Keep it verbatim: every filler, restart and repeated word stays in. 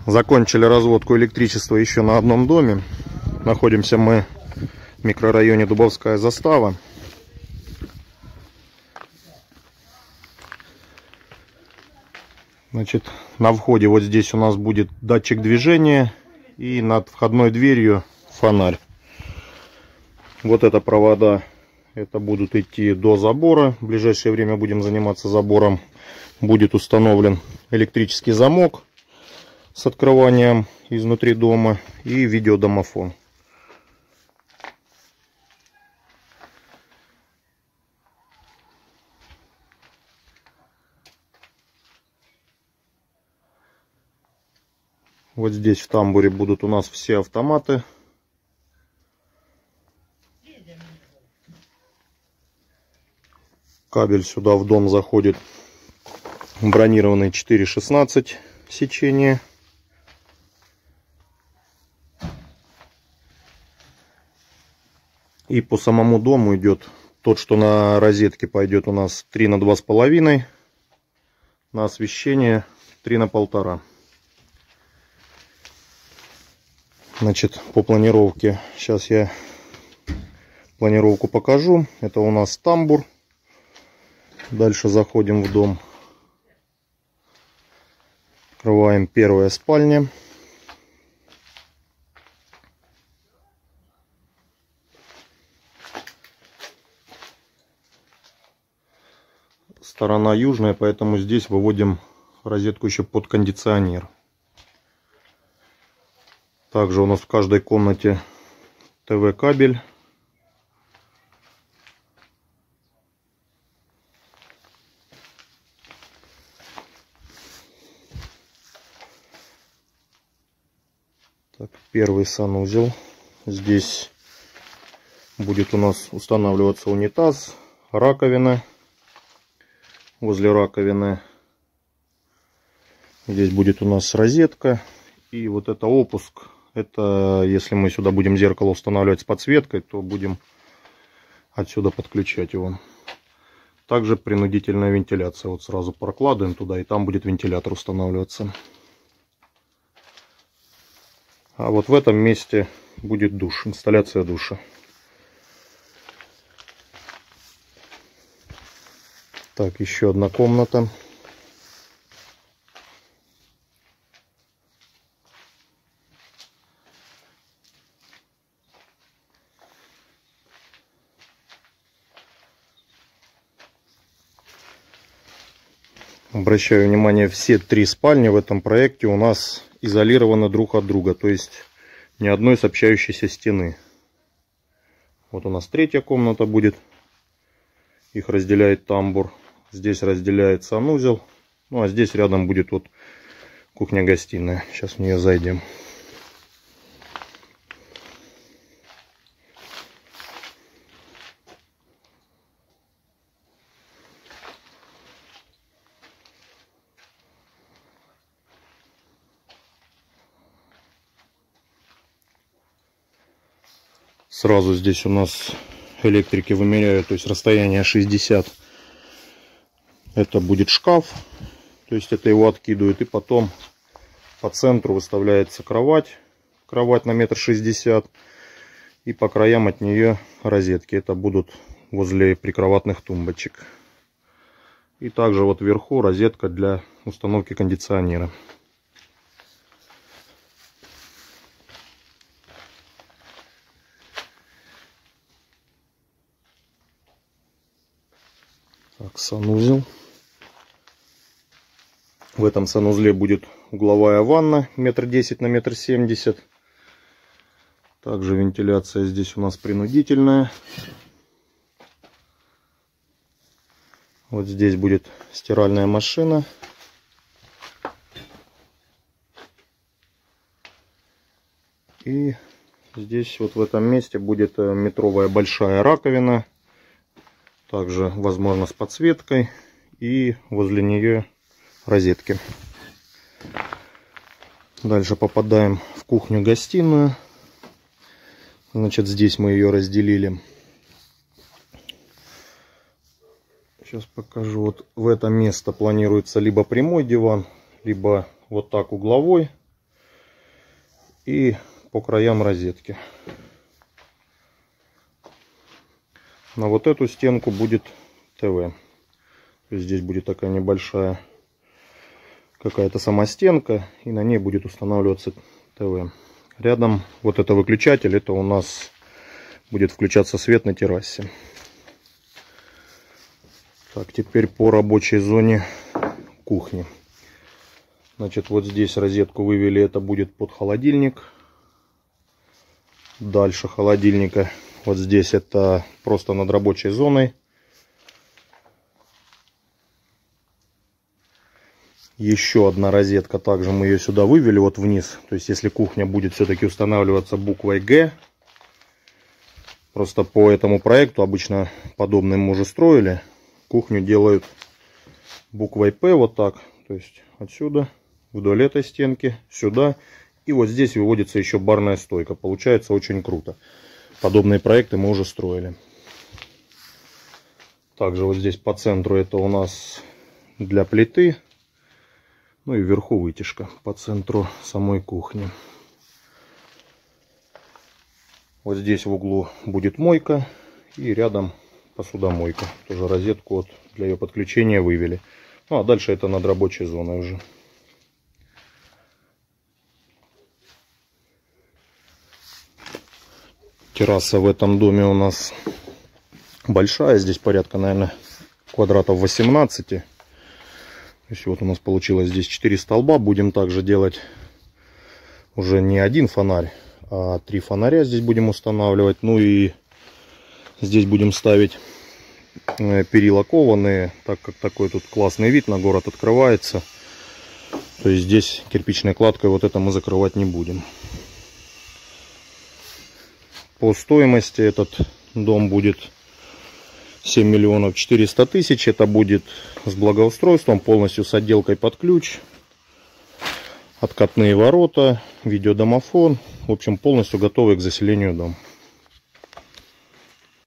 Закончили разводку электричества еще на одном доме. Находимся мы в микрорайоне Дубовская застава. Значит, на входе вот здесь у нас будет датчик движения и над входной дверью фонарь. Вот это провода, это будут идти до забора. В ближайшее время будем заниматься забором. Будет установлен электрический замок с открыванием изнутри дома и видеодомофон. Вот здесь в тамбуре будут у нас все автоматы. Кабель сюда в дом заходит бронированный четыре шестнадцать сечение. И по самому дому идет тот, что на розетке пойдет у нас три на два с половиной, на освещение три на полтора. Значит, по планировке, сейчас я планировку покажу. Это у нас тамбур. Дальше заходим в дом. Открываем первая спальня. Сторона южная, поэтому здесь выводим розетку еще под кондиционер. Также у нас в каждой комнате ТВ-кабель. Так, первый санузел. Здесь будет у нас устанавливаться унитаз, раковина. Возле раковины здесь будет у нас розетка. И вот это опуск. Это если мы сюда будем зеркало устанавливать с подсветкой, то будем отсюда подключать его. Также принудительная вентиляция. Вот сразу прокладываем туда, и там будет вентилятор устанавливаться. А вот в этом месте будет душ, инсталляция душа. Так, еще одна комната. Обращаю внимание, все три спальни в этом проекте у нас изолированы друг от друга, то есть ни одной сообщающейся стены. Вот у нас третья комната будет, их разделяет тамбур, здесь разделяет санузел, ну а здесь рядом будет вот кухня-гостиная. Сейчас в нее зайдем. Сразу здесь у нас электрики вымеряют, то есть расстояние шестьдесят. Это будет шкаф, то есть это его откидывают. И потом по центру выставляется кровать. Кровать на метр шестьдесят. И по краям от нее розетки. Это будут возле прикроватных тумбочек. И также вот вверху розетка для установки кондиционера. Так, санузел. В этом санузле будет угловая ванна метр десять на метр семьдесят. Также вентиляция здесь у нас принудительная. Вот здесь будет стиральная машина. И здесь вот в этом месте будет метровая большая раковина. Также, возможно, с подсветкой. И возле нее розетки. Дальше попадаем в кухню-гостиную. Значит, здесь мы ее разделили. Сейчас покажу. Вот в это место планируется либо прямой диван, либо вот так угловой. и по краям розетки. На вот эту стенку будет ТВ. То есть здесь будет такая небольшая какая-то самостенка, и на ней будет устанавливаться ТВ. Рядом вот это выключатель, это у нас будет включаться свет на террасе. Так, теперь по рабочей зоне кухни. Значит, вот здесь розетку вывели, это будет под холодильник. Дальше холодильника, вот здесь это просто над рабочей зоной. Еще одна розетка, также мы ее сюда вывели, вот вниз. То есть, если кухня будет все-таки устанавливаться буквой Г, просто по этому проекту, обычно подобным мы уже строили, кухню делают буквой П, вот так. То есть, отсюда, вдоль этой стенки, сюда. И вот здесь выводится еще барная стойка. Получается очень круто. Подобные проекты мы уже строили. Также вот здесь по центру это у нас для плиты. Ну и вверху вытяжка по центру самой кухни. Вот здесь в углу будет мойка. И рядом посудомойка. Тоже розетку вот для ее подключения вывели. Ну а дальше это над рабочей зоной уже. Терраса в этом доме у нас большая. Здесь порядка, наверное, квадратов восемнадцать. То есть вот у нас получилось здесь четыре столба. Будем также делать уже не один фонарь, а три фонаря здесь будем устанавливать. Ну и здесь будем ставить перила кованые, так как такой тут классный вид на город открывается. То есть здесь кирпичной кладкой вот это мы закрывать не будем. По стоимости этот дом будет семь миллионов четыреста тысяч. Это будет с благоустройством, полностью с отделкой под ключ, откатные ворота, видеодомофон. В общем, полностью готовый к заселению дом.